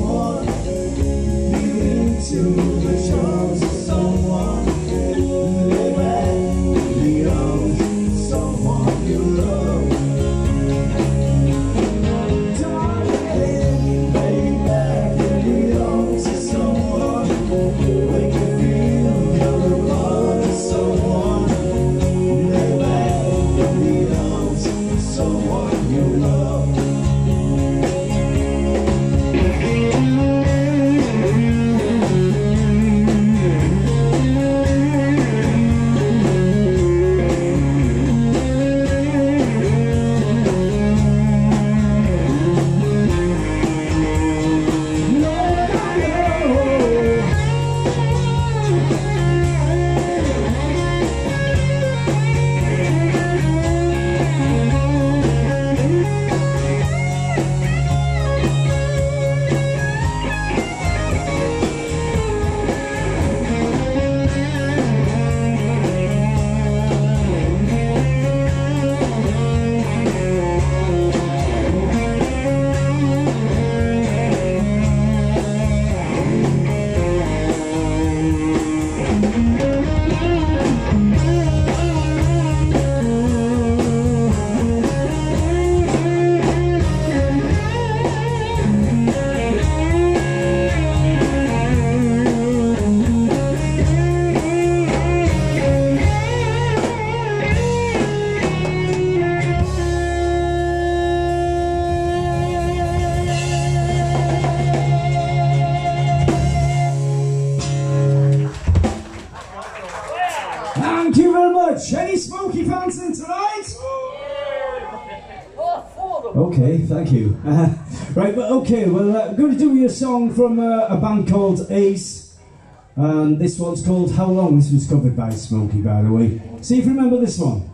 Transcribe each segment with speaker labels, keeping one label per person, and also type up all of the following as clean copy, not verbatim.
Speaker 1: someone, leading to the charms of someone, live at the arms of someone you love. Darling, lay back in the arms of someone, make you feel you're a part of someone, lay back in the arms of someone you love. Thank you very much. Any Smoky fans in tonight? Okay, thank you. Right, but okay, well, I'm going to do you a song from a band called Ace. And this one's called How Long? This was covered by Smoky, by the way. See if you remember this one.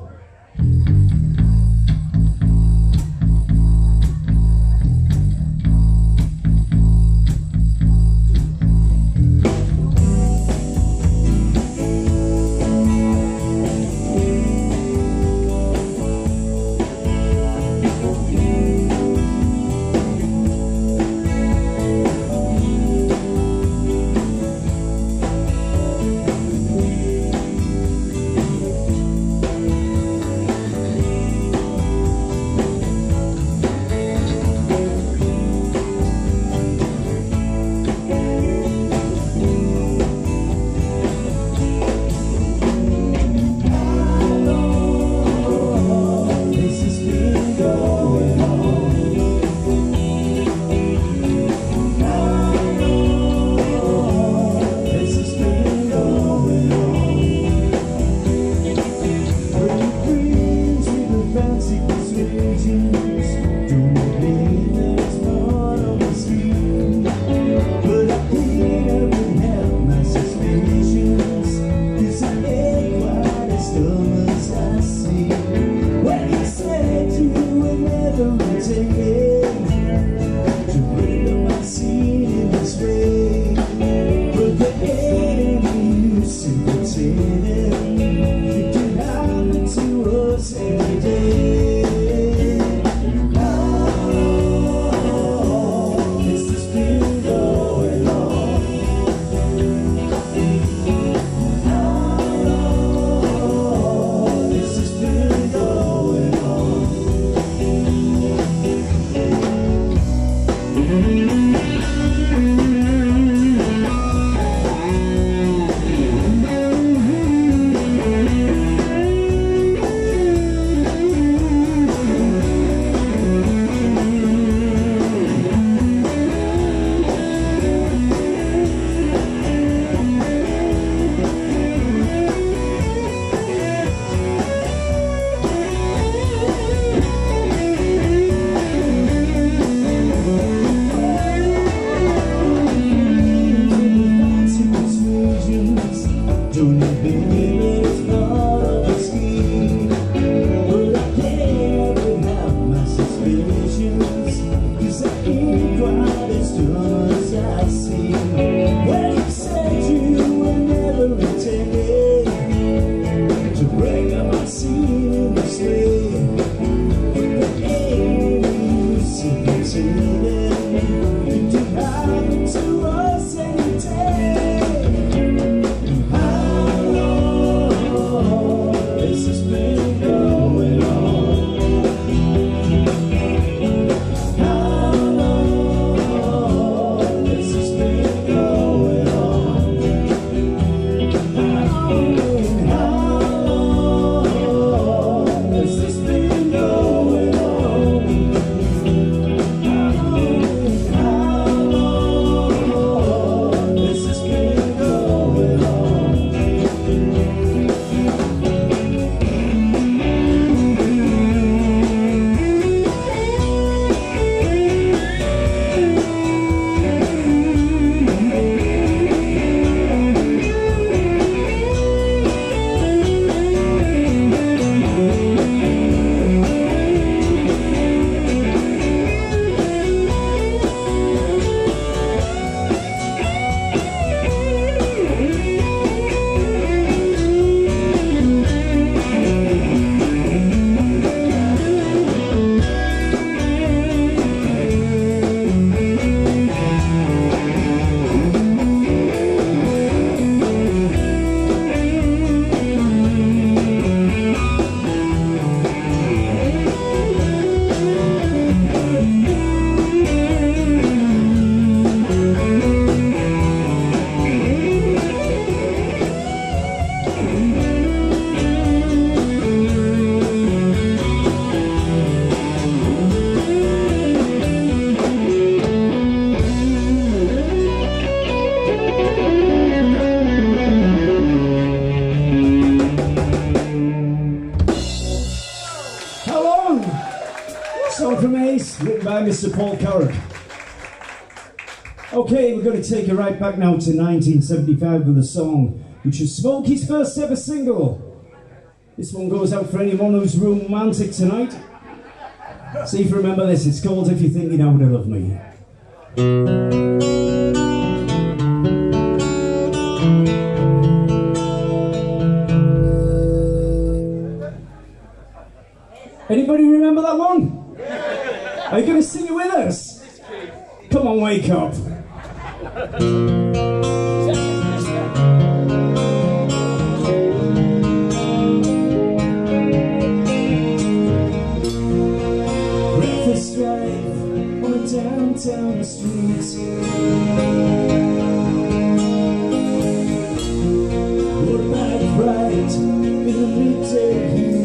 Speaker 2: Mr. Paul Carrick. Okay, we're going to take it right back now to 1975 with a song which was Smokie's first ever single. This one goes out for anyone who's romantic tonight. See if you remember this. It's called If You Think You Know How to Love Me. Anybody remember that one? Are you going to sing it with us? Come on, wake up. Breakfast drive on a downtown street. What about bright in the midday heat?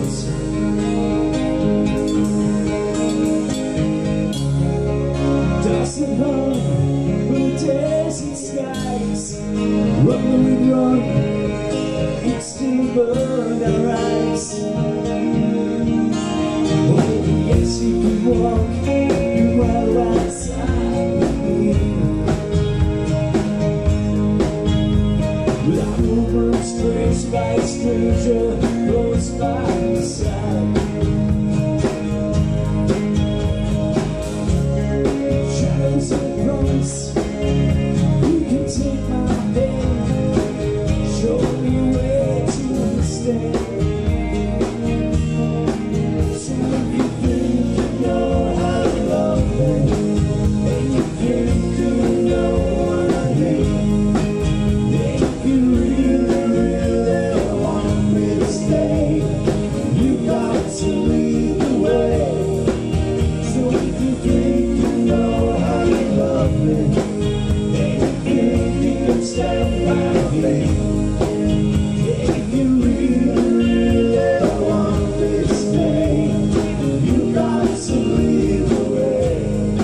Speaker 2: Dusted home with desert skies. Run we run, it still burned our eyes. Oh yes, you can walk, you are outside of me. Without movements traced by a stranger close by your side. Shadows and promise, you can take my hand, show me where to understand. So if you think you know how to love me, and you think you know what I mean, then if you really want me to stay, you got to lead the way. So if you think you know how to love me, then you think you can stand by me. If you really want me to stay, you got to lead the way.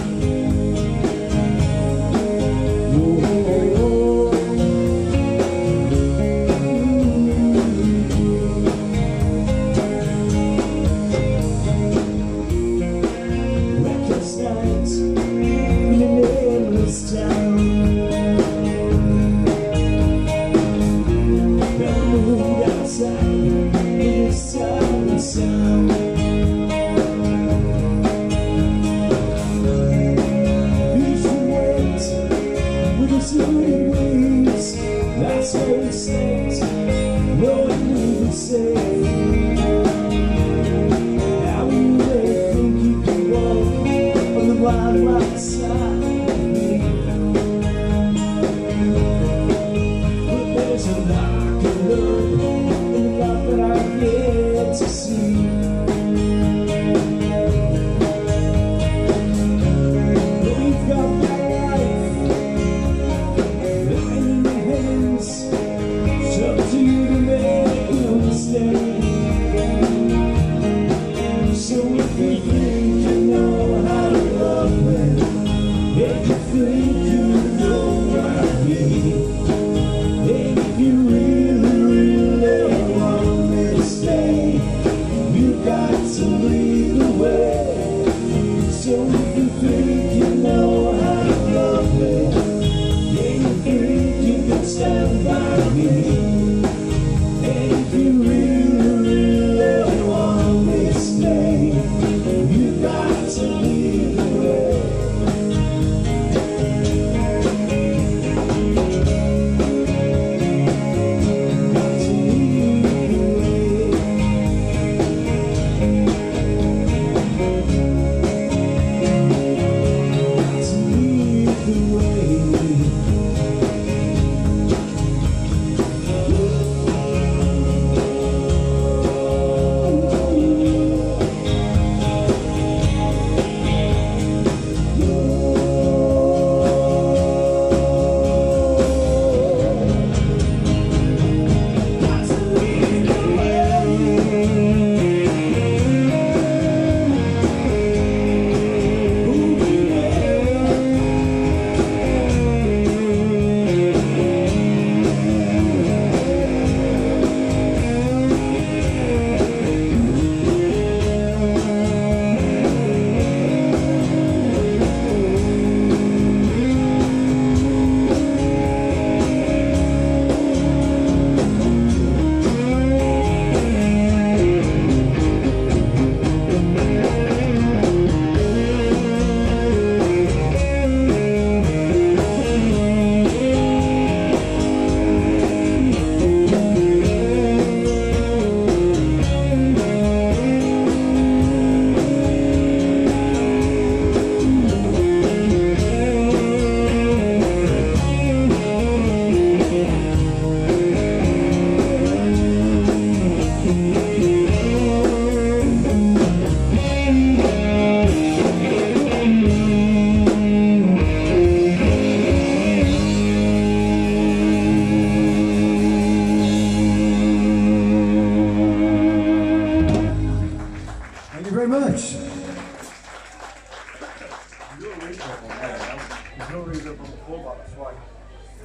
Speaker 2: Reckless night in an endless town. Never moved outside in this silent sound. Beach and wait with its loaded wings. That's where we slept, knowing we would save. Now you may think you can walk on the wild, wild side of me, but there's a lot of love in the love that I've yet to see. But we've got that life lying in your hands. It's up to you to make you understand. So if you think you know how to love me, if you think you know what I mean, and if you really want me to stay, you got to lead the way. So if you think you know how to love me, and you think you can stand by me, and if you really want me to stay, you got to lead the way. Got to lead the way. Got to lead the way.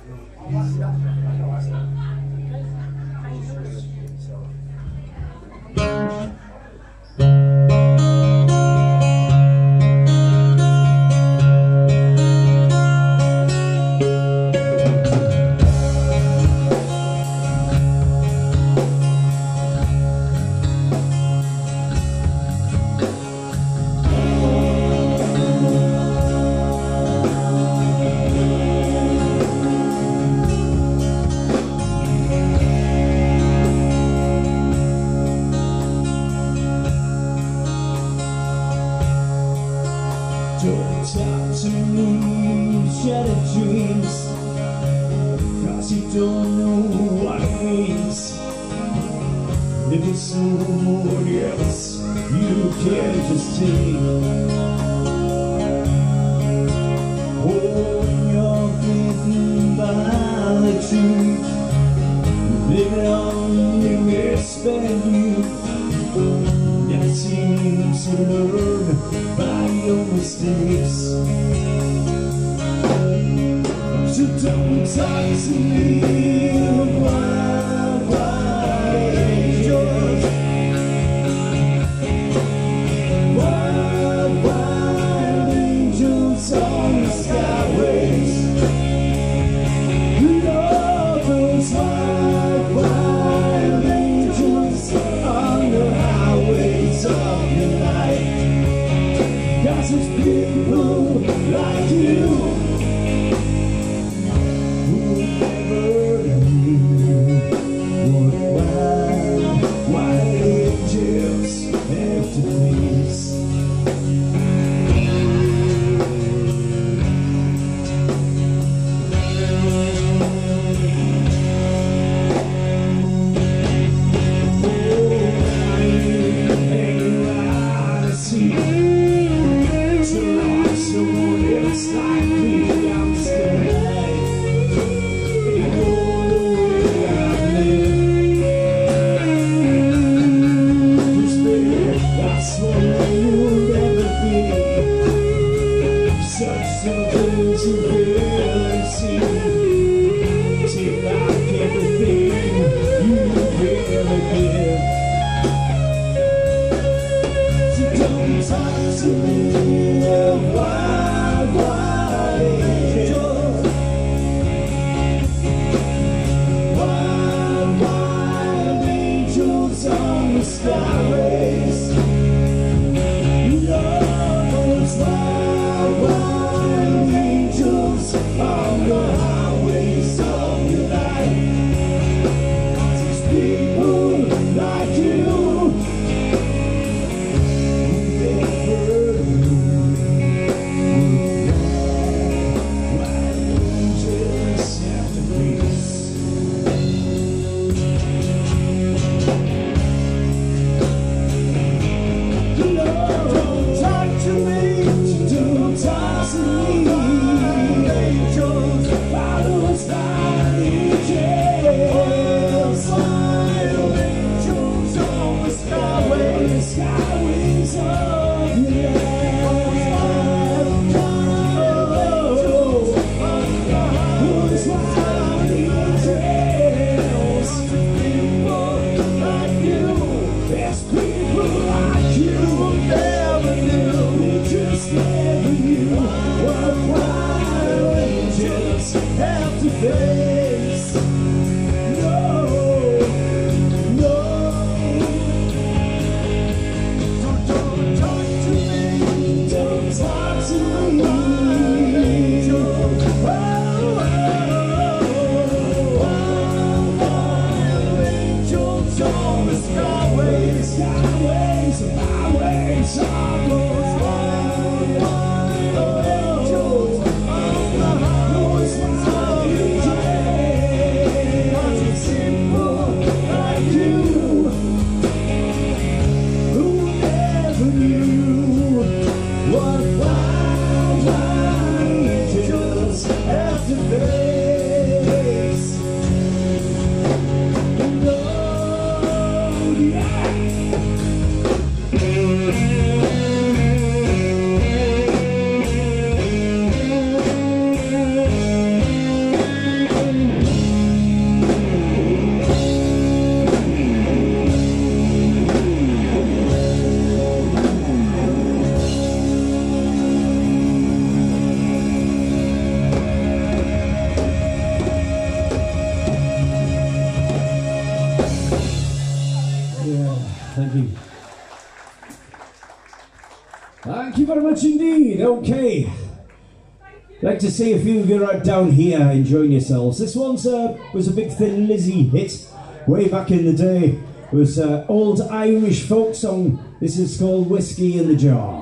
Speaker 2: Don't talk to me, shattered dreams, 'cause you don't know what it means. Living someone else you can't just take. Oh, when you're bitten by the truth, living on you expect you. Never seem to learn by your mistakes. So don't talk to me of wild angels, wild angels on the skyways. You know those wild angels on the highways of your life. 'Cause it's people like you who never knew what wild angels have to face.
Speaker 3: very much indeed. Okay. Like to see a few of you right down here enjoying yourselves. This one's was a big Thin Lizzy hit way back in the day. It was old Irish folk song. This is called Whiskey in the Jar.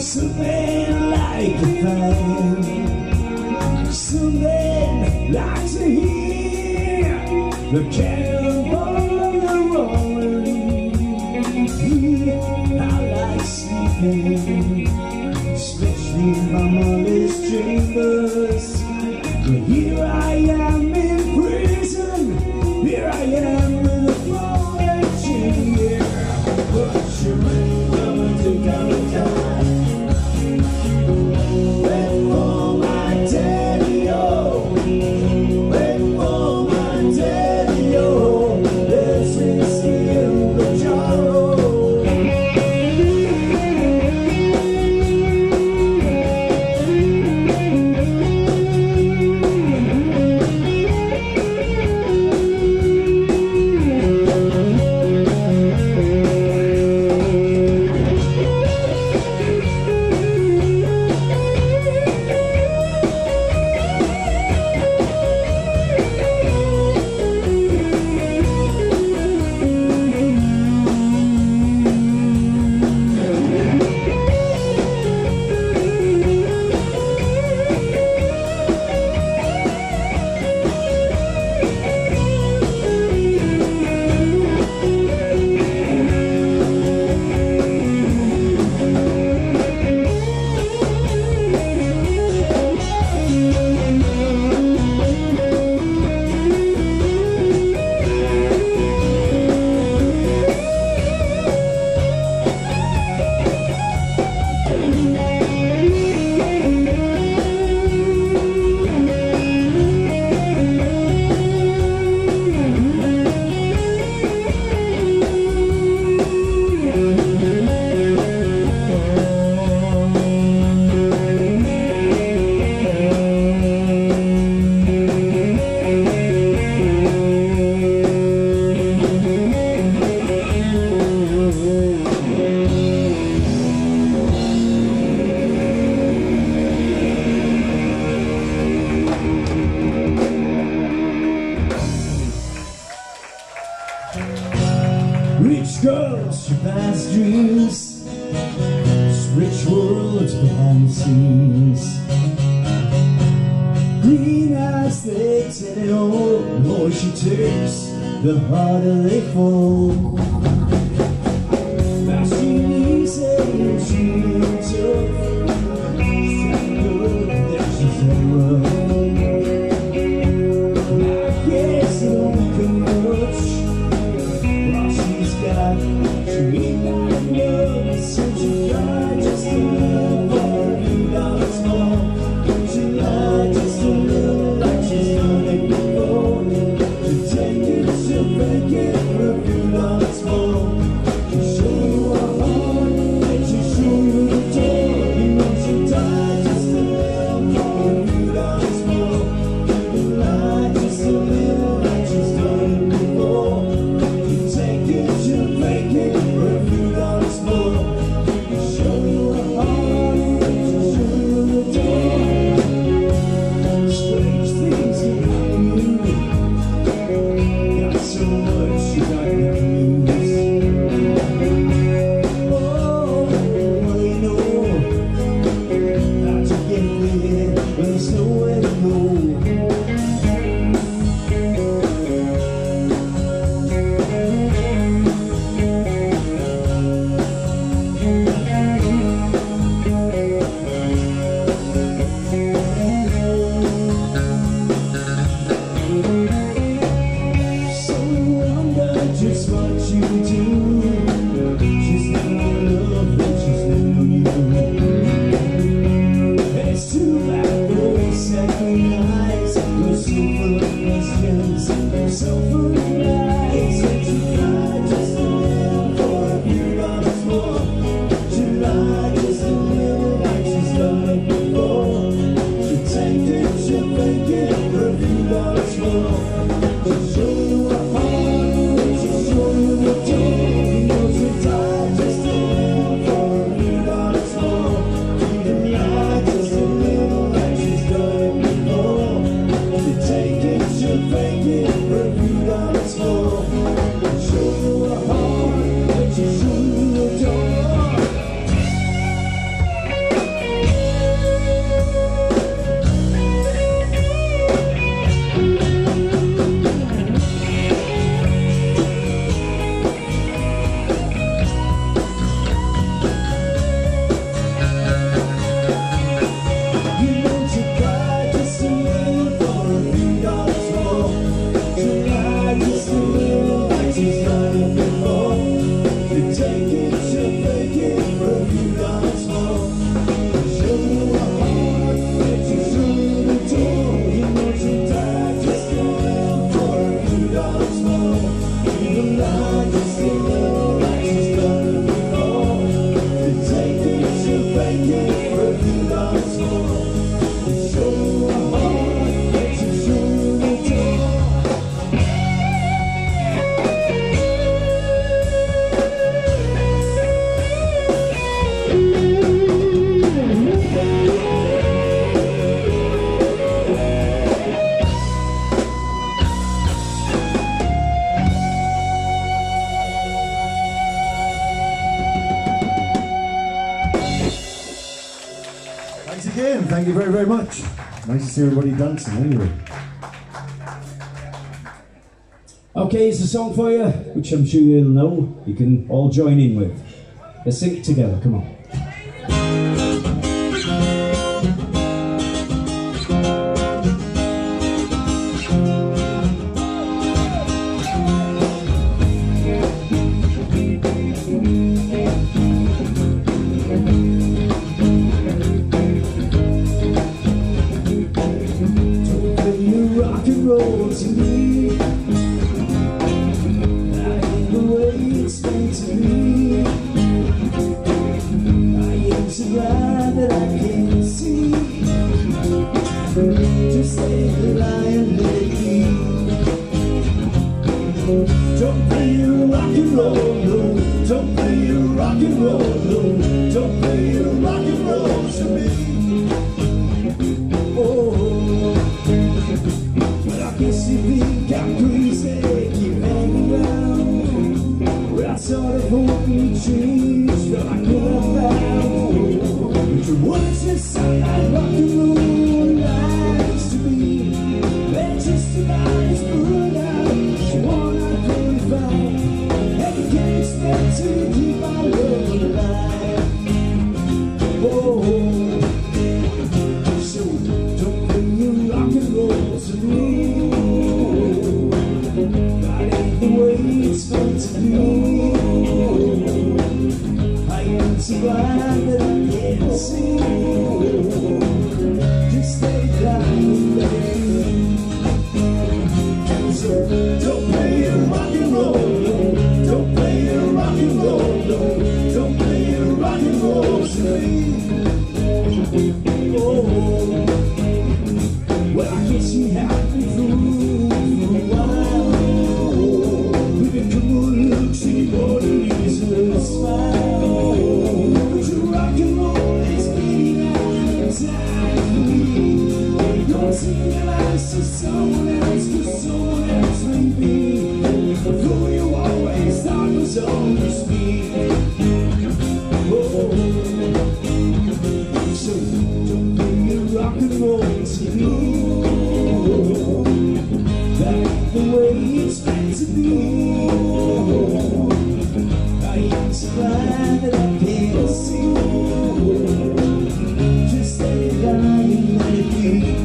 Speaker 3: Something like a fire, something like to hear the cannonball rolling. I like sleeping, especially in my mother's chambers. But here I am in prison, here I am with a falling chain. But you're going to come and die. Wait for my daddy-o, wait for my daddy-o, this is in the jar. Rich girls, she buys dreams, this rich world behind the scenes. Green eyes, they tell it all. The more she takes, the harder they fall. Fast and easy, and she ain't tough. She's that good that she's that rough. I guess it don't make her much. She ain't got enough, so she lied just a little for a few dollars more. She lied just a little like she's done it before. She'll take it, she'll fake it for a few dollars more. She'll show you her heart, and she'll show you the
Speaker 1: Thanks again, thank you very, very much. Nice to see everybody dancing anyway.
Speaker 3: Okay, it's a song for you, which I'm sure you'll know. You can all join in with. Let's sing it together, come on.
Speaker 2: Just take the lion, let it be. Don't play your rock and roll, no. Don't play your rock and roll, no. Don't play your rock and roll to me. Oh, well, I guess you think I'm crazy, keep hanging around. Well, I sort of hope you change, but I could have found. But your words just sound like rock and roll. Just about as burned out, she wanna qualify, and you can't expect to keep our love alive. Oh, so don't bring your rock and roll to me. That ain't the way it's meant to be. I am so glad that I can't see. Just stay down and let it be. Don't play your rock and roll, no. Don't play your rock and roll, no. Don't play your rock and roll to me. Oh, well, I guess you have been through for a while. We've been good looks and more than usual smile. But your rock and roll is getting out of time for me. You're taking your lives to someone else, to someone else. Though you always thought was always me. Oh, so don't bring your rock and roll to me. That ain't the way it's meant to be. I am so glad that I can't see. Just stay down and let it be.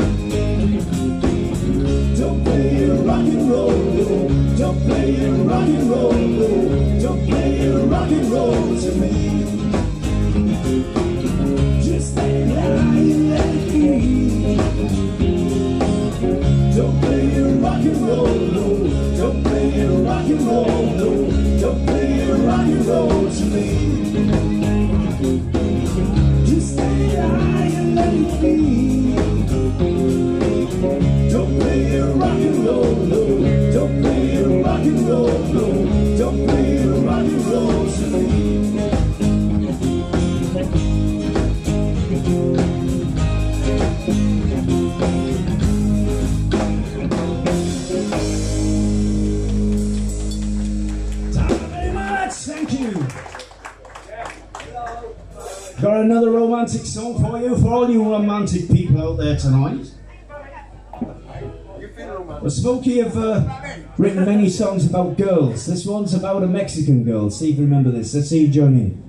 Speaker 2: Don't play your rock and roll, no. Don't play your rock and roll, no. Don't play your rock and roll to me. Just stay down and let it be. Don't play your rock and roll, no. Don't play your rock and roll, no. Don't play your rock and roll to me. Just stay down and let it be. Don't play your rock and roll, no. Don't play your rock and roll, no. Don't play your rock and roll to me.
Speaker 3: Thank you. Got another romantic song for you, for all you romantic people out there tonight. Well, Smokie have written many songs about girls. This one's about a Mexican girl. See if you remember this. Let's see you join in.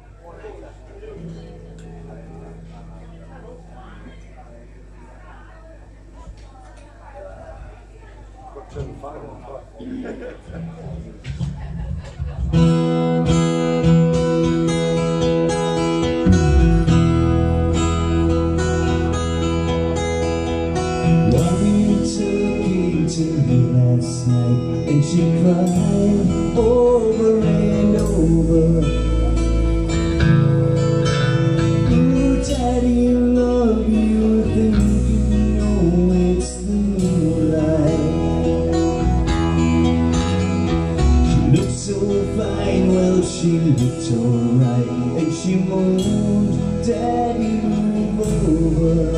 Speaker 2: Last night, and she cried over and over. Ooh, Daddy, you know
Speaker 1: she moaned, "Daddy, move over."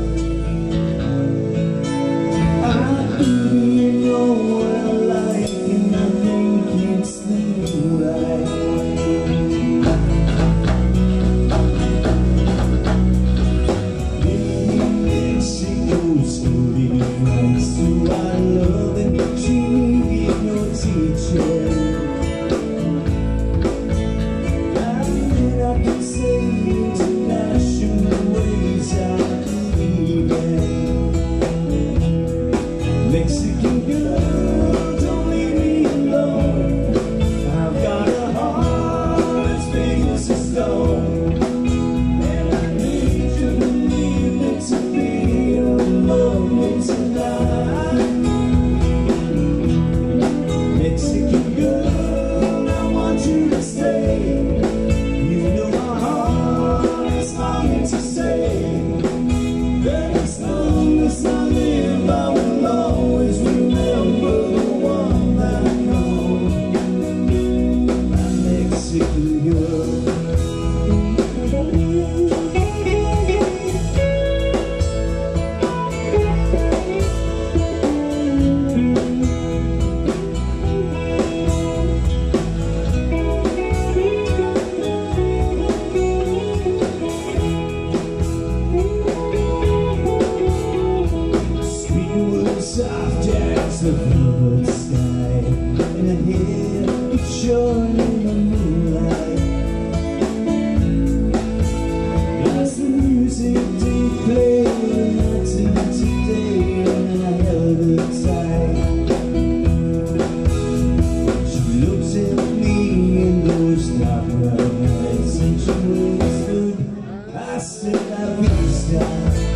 Speaker 1: I really know what I like, and I think it's the moonlight. Mexico's holding rights to our love, and she needed no teacher. I can say international ways I believe in. Mexican girl, don't leave me alone. I've got a heart as big as a stone, and I need you to leave me to be love me tonight. Mexican girl, I want you to stay. To say that as long as I live, I will always remember the one that I know, my Mexican girl. Soft as the velvet sky, and I hear it shone in the moonlight. As the music did play, not today, and I held her tight. She looked at me in those dark eyes, and she whispered, "Hasta la vista."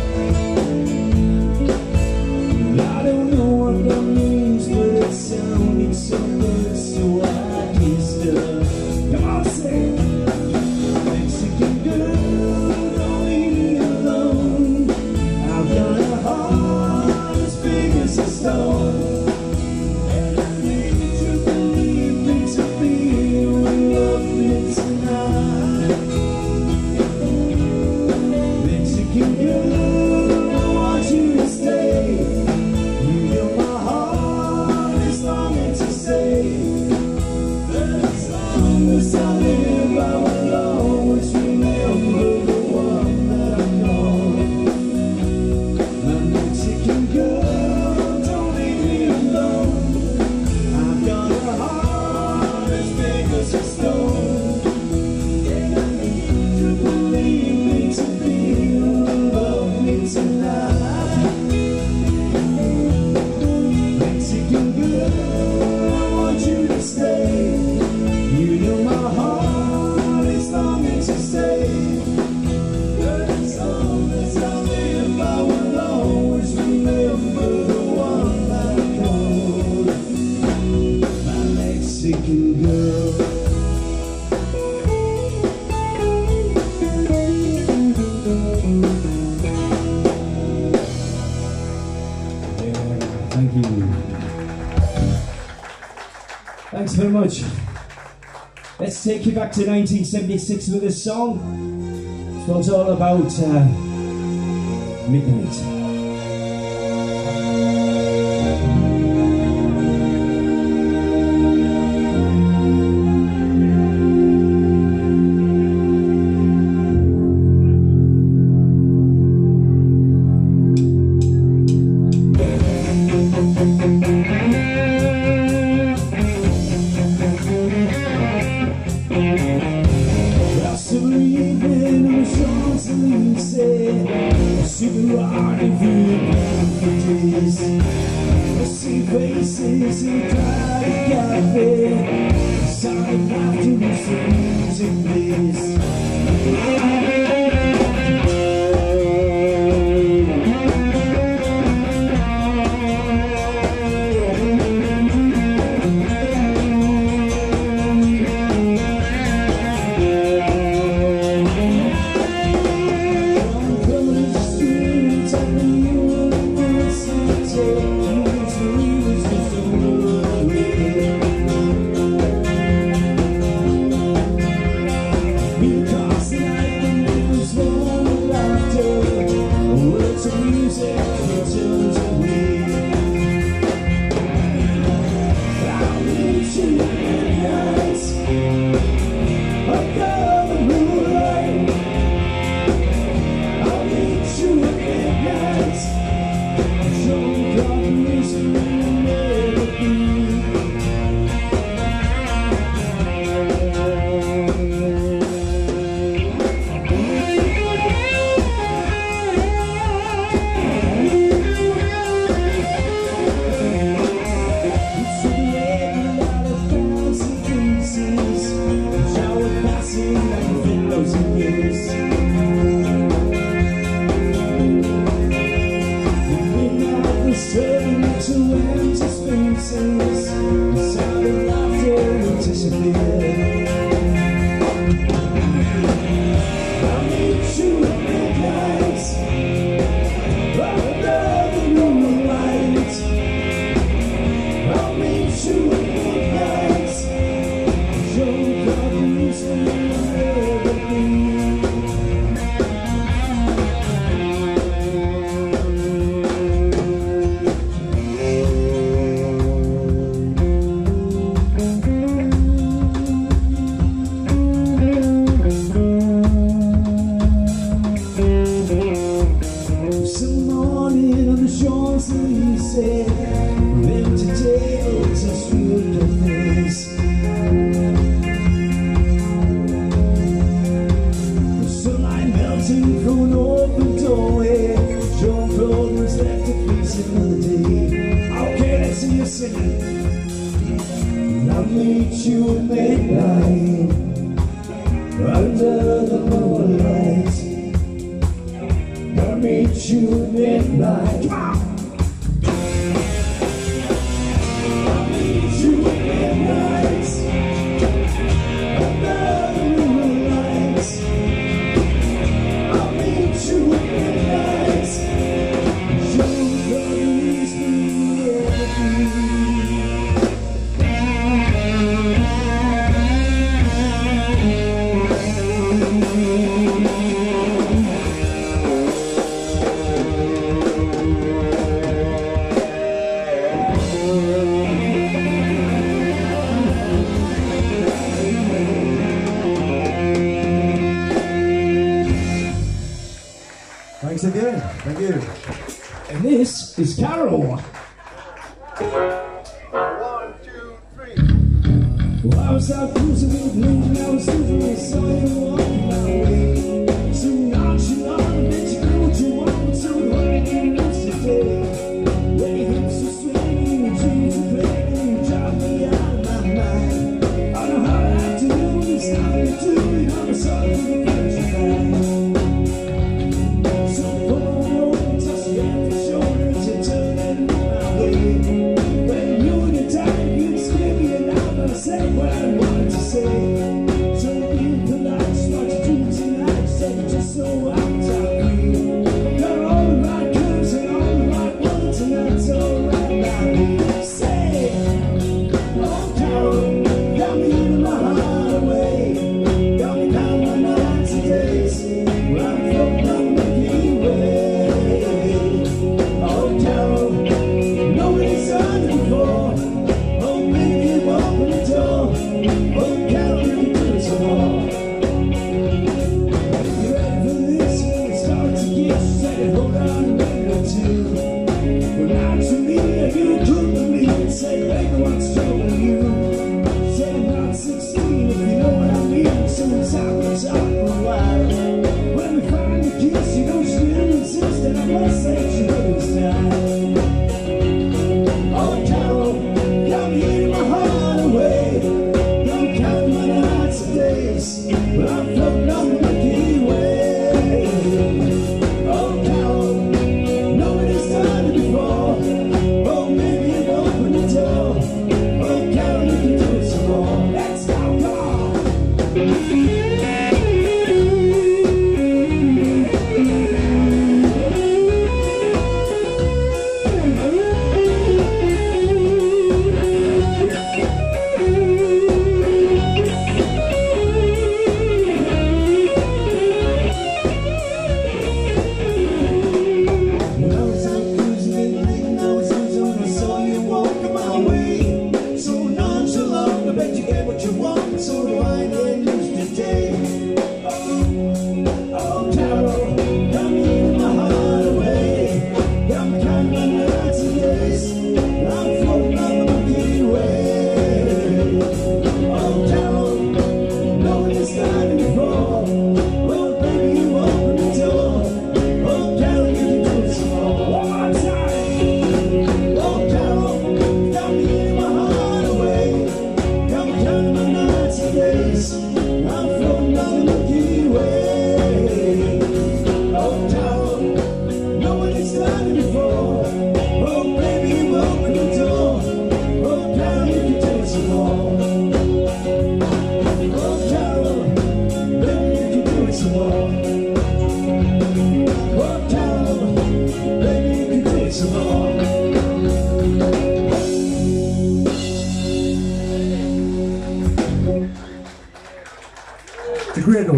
Speaker 1: I don't know what that means, but it sounded so good, so I kissed her. Come on, say it. Mexican girl, don't leave me alone. I've got a heart as big as a stone, and I need you to leave me to feel and love me tonight. Mexican girl, I want you to stay. As I live, I will always remember the one that I know, my Mexican girl, don't leave me alone. I've got a heart as big as a stone, and I need you to believe me to feel and love me tonight. Mexican girl, I want you to stay. You know my heart is longing to stay. As long as I live, I will always remember the one that I called my Mexican girl. Yeah, thank you. Thanks very much. Let's take you back to 1976 with this song. This one's all about midnight. See faces in a crowded cafe, silent laughter as the music plays. music returns away. I'll meet you at night under the moonlight. I'll meet you at midnight. Show God reason will never be. I'll meet you at midnight under the moonlight. I'll meet you at midnight. I'll meet you at midnight under the moonlight. I'll meet you at midnight. You're the reason we're
Speaker 2: Thanks again. Thank you.
Speaker 3: And this is Carol.
Speaker 4: 1, 2, 3.
Speaker 1: Well, I was out cruising with the moon, and I was thinking I saw you walking my way. So nonchalant, bet you know what you want, so hard you lose today. When your hips are swinging, your dreams are playing, you drive me out of my mind. On a hot afternoon, there's nothing to do, I'm sorry for the country fire. So pull over, touch me at the shoulder, to turn and look my way. When you and your time, you'd scream me and I'm gonna say what I wanted to say. So be polite, just what you do tonight.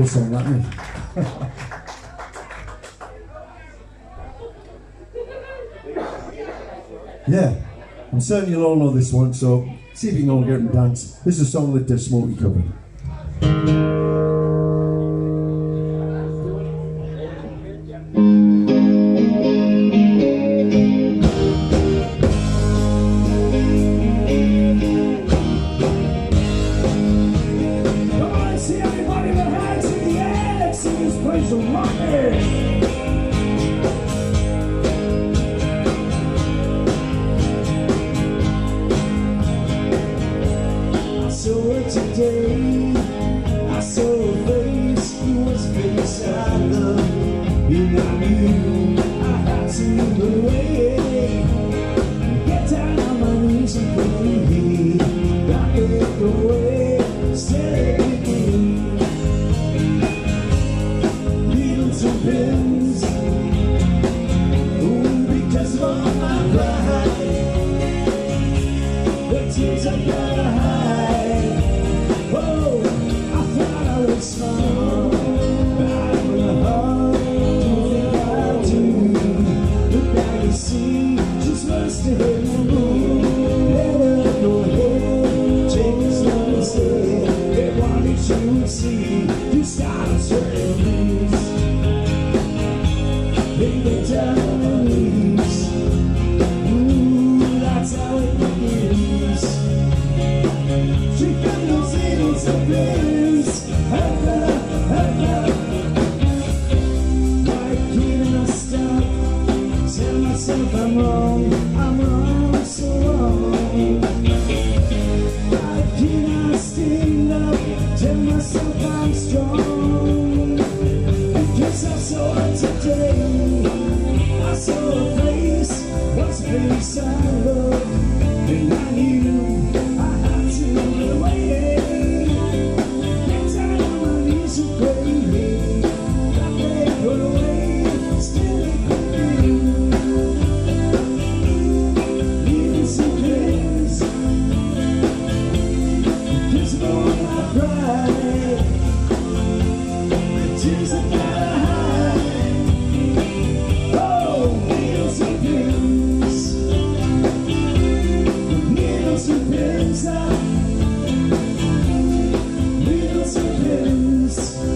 Speaker 2: song, that isn't it? Yeah, I'm certain you'll all know this one, so see if you can all get up and dance. This is a song that Smokie covered.
Speaker 3: Today, I saw a face, it was a face I loved, and I knew I had to move away, get down on my knees and pray, I could go away, stay with me, needles and pins, because of all my pride, the tears I gotta hide. Oh, I thought I would smile, but with a heart, don't think I do. But now you see, just wants to hit the moon. Let her go ahead, take this love instead. They wanted you to see, you started turning loose. They get down on their knees. Ooh, that's how it begins. She got those needles and pins. Why can't I stop? Tell myself I'm wrong so wrong. Why can't I stand up? Tell myself I'm strong. Because I saw her today. I saw her face, what's a face I love, and I knew I had to run away. Get down on my knees and pray, that they put away, still it could be. Needles and pins, because of all my pride, the tears I gotta hide. Oh, needles and pins, needles and pins, needles and pins,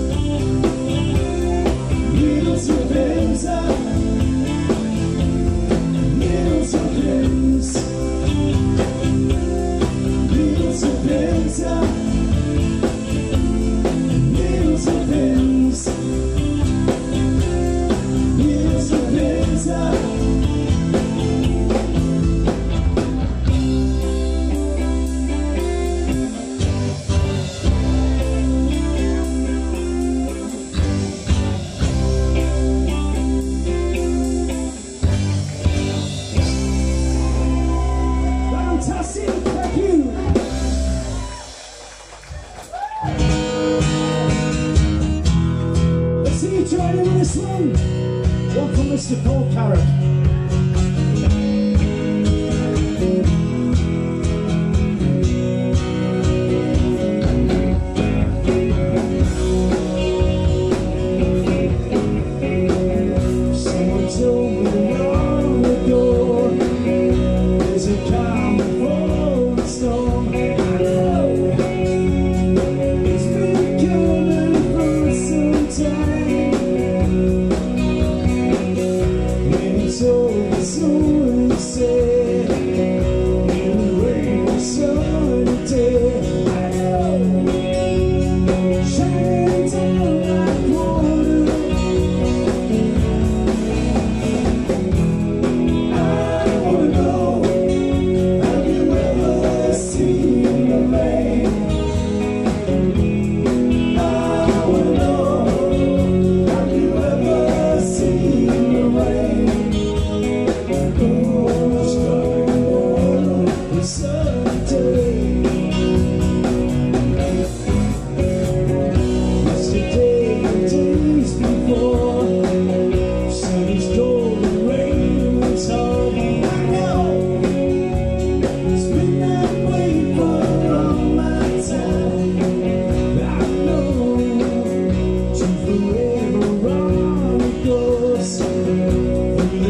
Speaker 3: needles and pins, needles and pins, needles and pins, needles and pins, needles and pins. Fantastic, thank you. Let's see you join in with this one. One from Mr. Paul Carrick. Someone told me long ago, there's a calm before the storm. I know it's been coming for some time. When it's over, someone said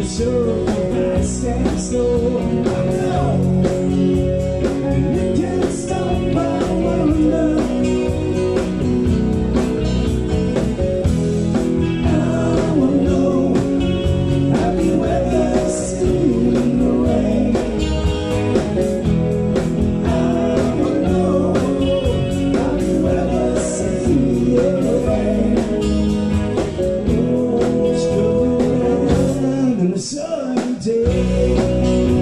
Speaker 3: sure I stand slow. You can't stop my wonder. I wanna know, have you ever seen the rain? I wanna know, have you ever seen the rain? Oh, it's going on a sunny day.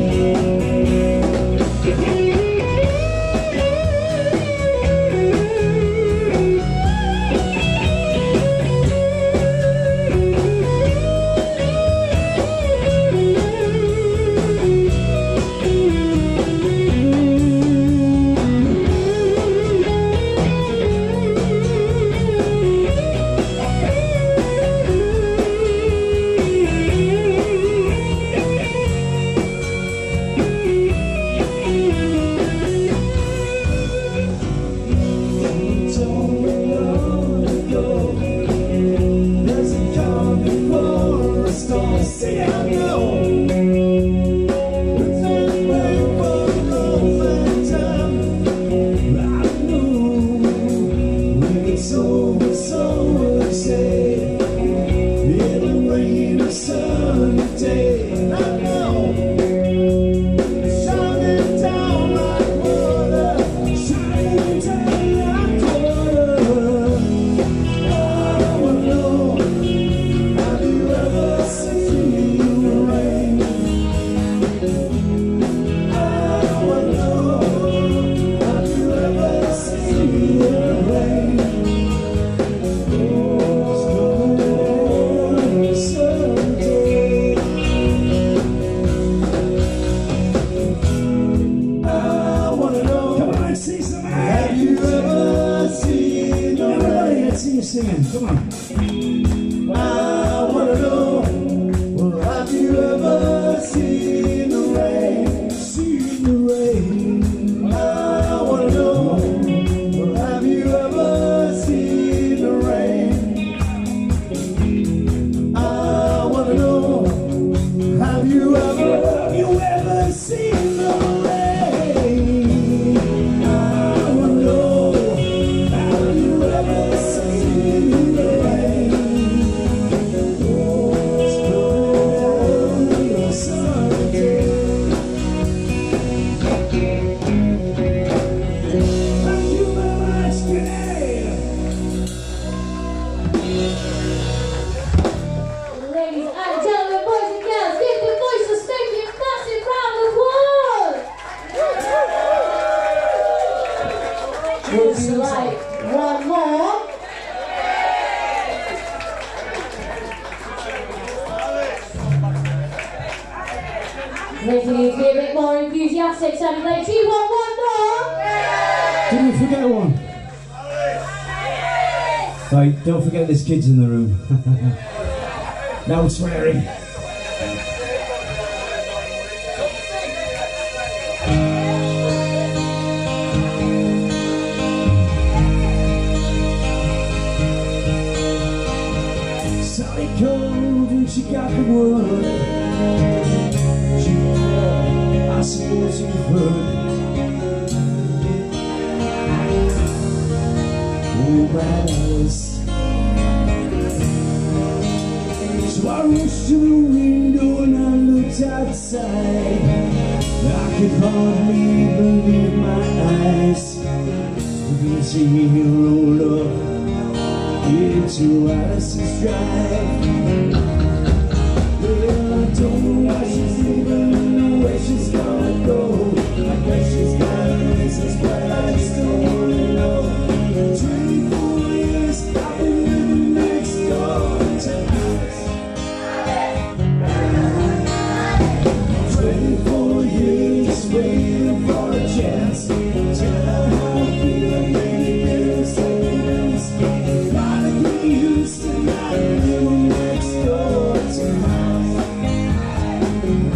Speaker 3: Singing, come on. I wanna know, well, have you ever seen the rain? Seen the rain. I wanna know, well, have you ever seen the rain? I wanna know, have you ever seen the rain? I wanna know, have you ever seen the rain? Oh, it's going down on a sunny day. Thank you very much, today.
Speaker 5: Ladies and gentlemen, boys and girls, give the voice of Smokie a massive round of applause! Would you like one more? Making you to be a bit more enthusiastic, sounding like, do you want one more?
Speaker 3: Did we forget one? Right, don't forget there's kids in the room. No swearing. Sally called and she got the word. She called, I suppose you've heard. Oh, bad Alice. So I rushed to the window and I looked outside. I could hardly believe my eyes. You can see me roll up into Alice's drive. Well, I don't know why she's leaving, where she's gonna go. I guess she's got reasons, but I just don't wanna know. 24 years I've been living next door to Alice. 24 years waiting for a chance. Tell her how I feel and maybe give her second chance. Gotta get used to not living next door to Alice.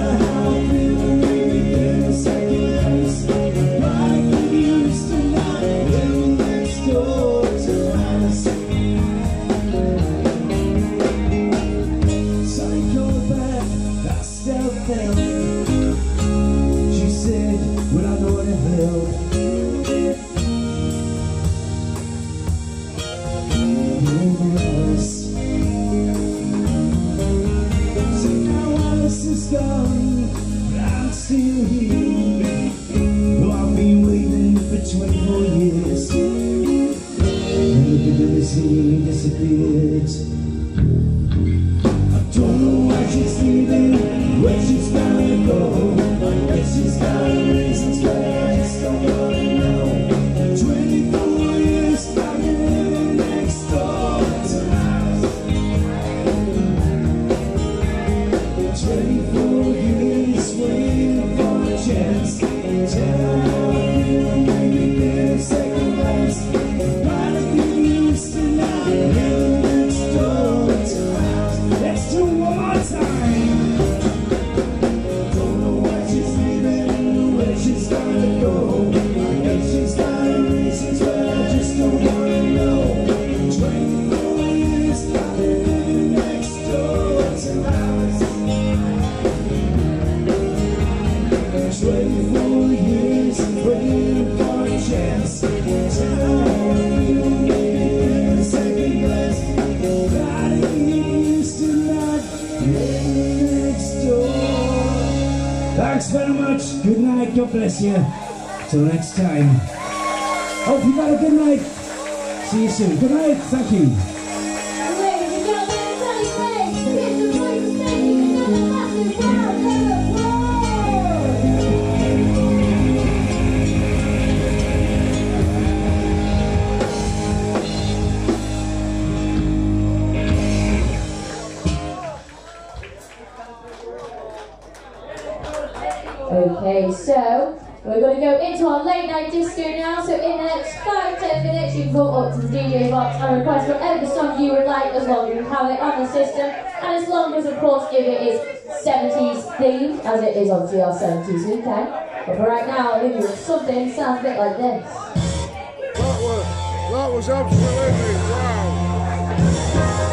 Speaker 1: how I feel, maybe there's second place. Like we used to not live next door to us. Psychopath, I still felt. She said, when I know to help. So now Alice is gone, but I'm still here. Though I've been waiting for 24 years, and the bit of this here disappeared. I don't know why she's leaving, where she's gonna go. I guess she's got reasons, but I just don't wanna know. 24 years I've been living next door to her. 24 years waiting for a chance. Tell her how I feel, maybe get a second glance. Why do you used to not live next door to her? Let's do one more time. Don't know why she's leaving, where she's gonna go. I guess she's got reasons, but I just don't wanna know. 24 years I've been living next door to her. 24 years waiting for a chance. Tell her how I feel, maybe get a second glance. Why do you used to not live next door?
Speaker 3: Thanks very much. Good night. God bless you. Till next time. Hope you've had a good night. See you soon. Good night. Thank you.
Speaker 5: Ladies and gentlemen, Sunny Grace, here's the voice of singing another massive round of applause. Okay, so we're going to go into our late night disco now. So in the next 5-10 minutes, you can go up to the DJ box and request whatever song you would like, as long as you have it on the system, and as long as, of course, if it is 70s themed, as it is obviously our 70s weekend. But for right now, I'll leave you with something that sounds a bit like this.
Speaker 4: That was absolutely wow.